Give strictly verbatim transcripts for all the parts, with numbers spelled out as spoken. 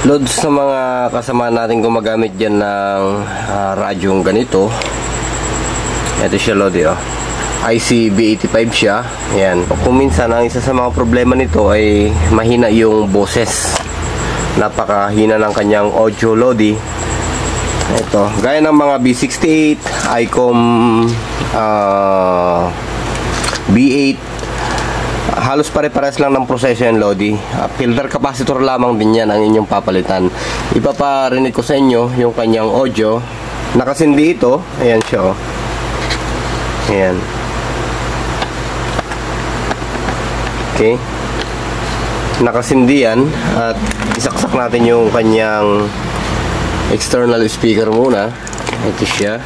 Loads sa mga kasama natin gumagamit dyan ng uh, radyong ganito. Ito siya, Lodi, oh. I C B eighty-five siya. Ayan. Kung minsan, ang isa sa mga problema nito ay mahina yung boses. Napakahina ng kanyang audio, Lodi. Ito. Gaya ng mga B sixty-eight, ICOM uh, B eight. Halos pare-pares lang ng proseso yan, Lodi. Uh, filter capacitor lamang din yan ang inyong papalitan. Ipaparinig ko sa inyo yung kanyang audio. Nakasindi ito. Ayan siya, oh. Ayan. Okay. Nakasindi yan. At isaksak natin yung kanyang external speaker muna. Ito siya.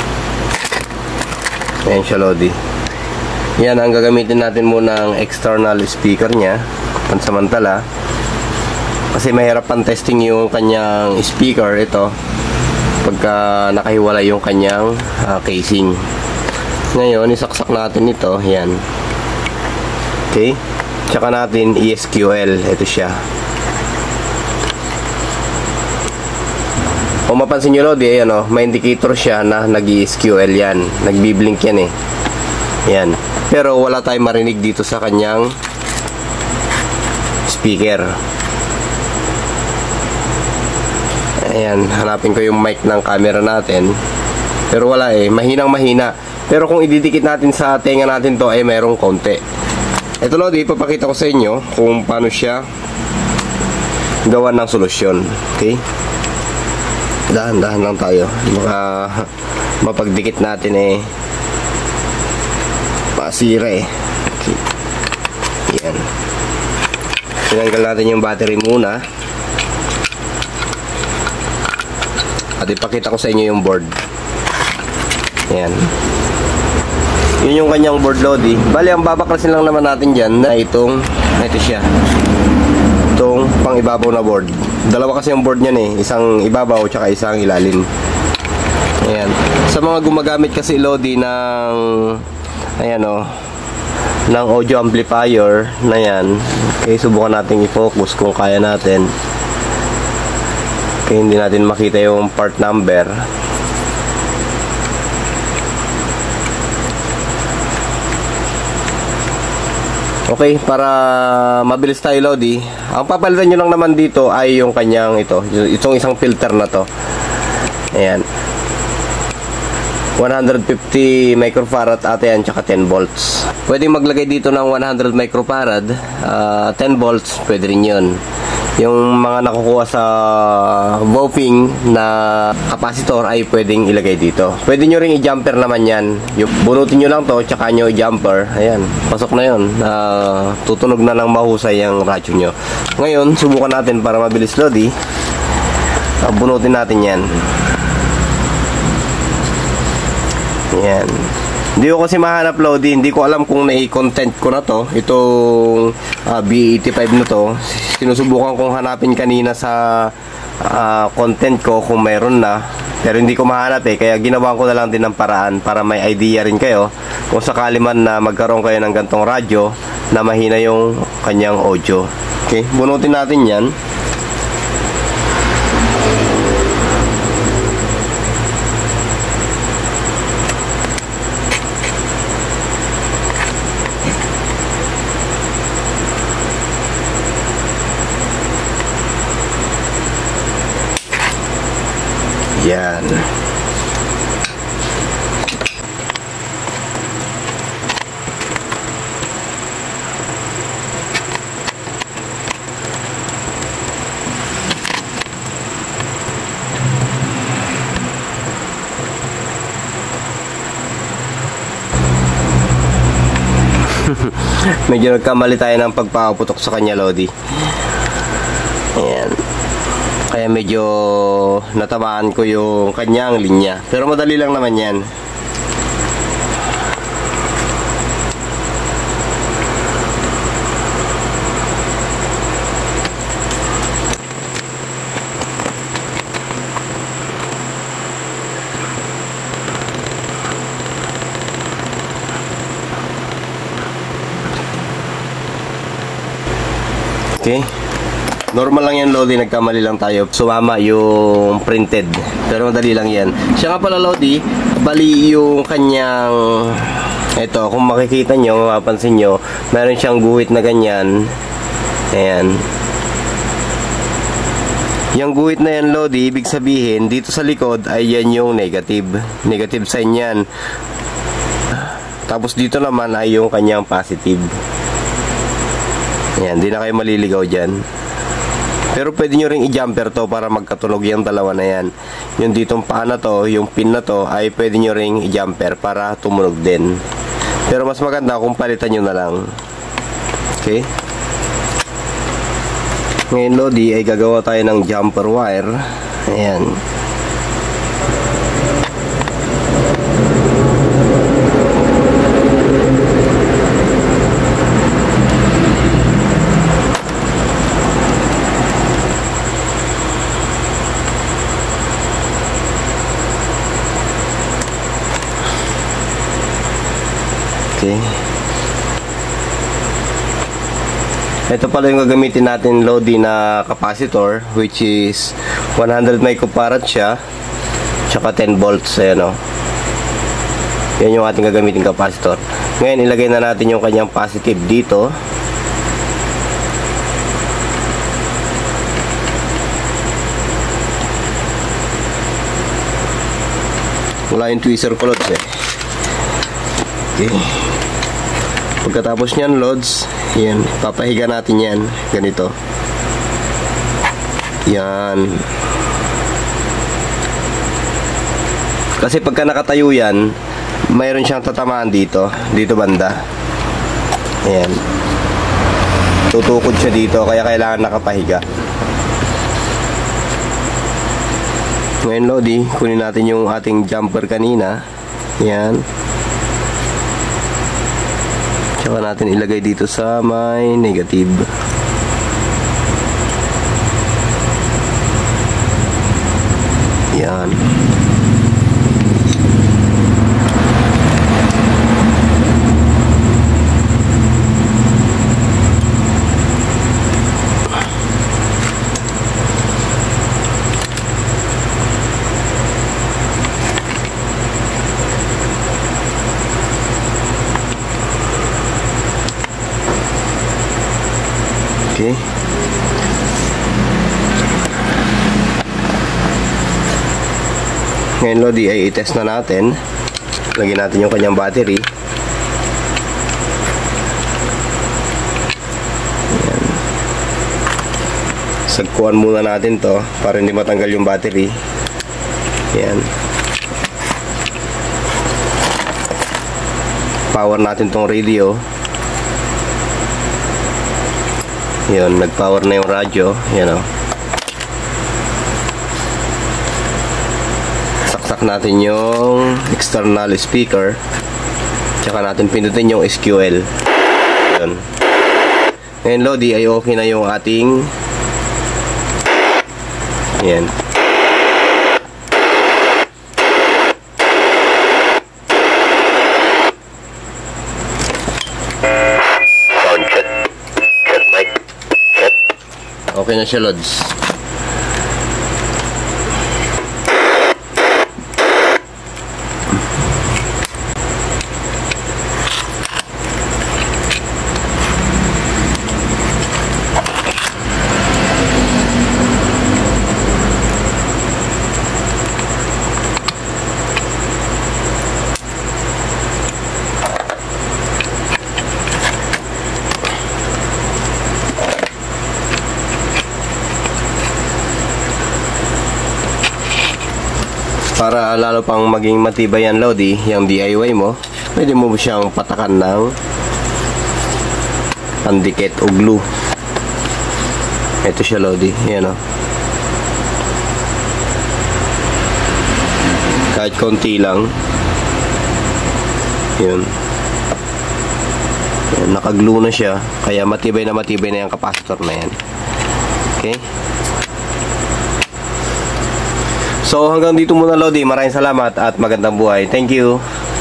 Ayan siya, Lodi. Yan ang gagamitin natin muna ang external speaker niya pansamantala, kasi mahirap pang testing yung kanyang speaker ito pagka nakahiwalay yung kanyang uh, casing. Ngayon isaksak natin ito. Yan. Okay. Tsaka natin E S Q L. Ito siya. Kung mapansin nyo, Lodi, ayan, oh, may indicator siya na nag-E S Q L yan. Nagbiblink yan eh. Yan. Pero wala tayong marinig dito sa kanyang speaker. Ayan, hanapin ko yung mic ng camera natin. Pero wala eh, mahinang mahina. Pero kung ididikit natin sa tenga natin to ay mayroong konti. Ito, Lodi, ipapakita ko sa inyo kung paano siya gawan ng solusyon. Okay? Dahan-dahan lang tayo. Baka mapagdikit natin eh masira eh. Okay. Yan. Tinanggal natin yung battery muna. At ipakita ko sa inyo yung board. Yan. Yun yung kanyang board, Lodi. Bali, ang babaklasin lang naman natin dyan na itong, ito siya. Itong pang ibabaw na board. Dalawa kasi yung board niyan eh. Isang ibabaw tsaka isang ilalim. Ayan. Sa mga gumagamit kasi, Lodi, ng ayan, oh, ng audio amplifier na yan. Okay, subukan natin i-focus kung kaya natin. Okay, hindi natin makita yung part number. Okay, para mabilis tayo, Lodi, ang papalitan nyo lang naman dito ay yung kanyang ito, itong isang filter na to. Ayan, one hundred fifty microfarad ata yan, tsaka ten volts. Pwede maglagay dito ng one hundred microfarad, uh, ten volts, pwede rin yun. Yung mga nakukuha sa Baofeng na capacitor ay pwedeng ilagay dito. Pwede nyo rin i-jumper naman yan. Yung bunutin nyo lang to, tsaka nyo i-jumper. Ayan, pasok na yun. Uh, tutunog na lang mahusay yung radyo nyo. Ngayon, subukan natin para mabilis, Lodi. Uh, bunutin natin yan. Yan. Hindi ko kasi mahanap, Lodi. Hindi ko alam kung nai-content ko na to. Itong uh, B eighty-five na to. Sinusubukan kong hanapin kanina sa uh, content ko kung meron na. Pero hindi ko mahanap eh. Kaya ginawa ko na lang din ng paraan para may idea rin kayo. Kung sakali man na magkaroon kayo ng gantong radyo na mahina yung kanyang audio. Okay, bunutin natin yan. Yan. Medyo nagkamali tayo ng pagpaputok sa kanya, Lodi. Ayan. Kaya medyo natabaan ko yung kanyang linya. Pero madali lang naman yan. Okay. Normal lang yan, Lodi. Nagkamali lang tayo. Sumama yung printed. Pero madali lang yan. Siya nga pala, Lodi, bali yung kanyang... Ito, kung makikita nyo, mapapansin nyo, meron siyang guhit na ganyan. Ayan. Yung guhit na yan, Lodi, ibig sabihin, dito sa likod ay yan yung negative. Negative sign yan. Tapos dito naman ay yung kanyang positive. Ayan, di na kayo maliligaw dyan. Pero pwede nyo ring i-jumper to para magkatunog yung dalawa na yan. Yung ditong paa na to, yung pin na to, ay pwede nyo ring i-jumper para tumunog din. Pero mas maganda kung palitan nyo na lang. Okay? Ngayon, Lodi, ay gagawa tayo ng jumper wire. Ayan. Okay. Ito pala yung gagamitin natin, Lodi, na capacitor, which is one hundred microfarad siya, tsaka ten volts. Ayan o. Yan yung ating gagamitin capacitor. Ngayon, ilagay na natin yung kanyang positive dito. Wala yung tweezer ko, Lods, eh. Okay. Pagkatapos nyan, Lods, yan, papahiga natin yan, ganito. Yan. Kasi pagka nakatayo yan, mayroon siyang tatamaan dito, dito banda. Ayan. Tutukod siya dito, kaya kailangan nakapahiga. Ngayon, Lodi, kunin natin yung ating jumper kanina. Yan. Tsaka natin ilagay dito sa may negative. Yan. Okay. Ngayon, Lodi, ay i-test na natin. Lagyan natin yung kanyang battery. Ayan. Sagkuhan muna natin to para hindi matanggal yung battery. Ayan. Power natin tong radio. Yun, nag-power na yung radyo. Yan o. Saksak natin yung external speaker. Tsaka natin pindutin yung S Q L. Yun. Ngayon, Lodi, ay okay na yung ating yan. Okay na siya, Lods. Para lalo pang maging matibay yan, Lodi, yung D I Y mo, pwede mo siyang patakan ng pandikit o glue. Ito siya, Lodi. Yan o. Kahit konti lang. Yun. Yan, nakaglue na siya. Kaya matibay na matibay na yung capacitor na yan. Okay? So hanggang dito muna, Lodi. Maraming salamat at magandang buhay. Thank you.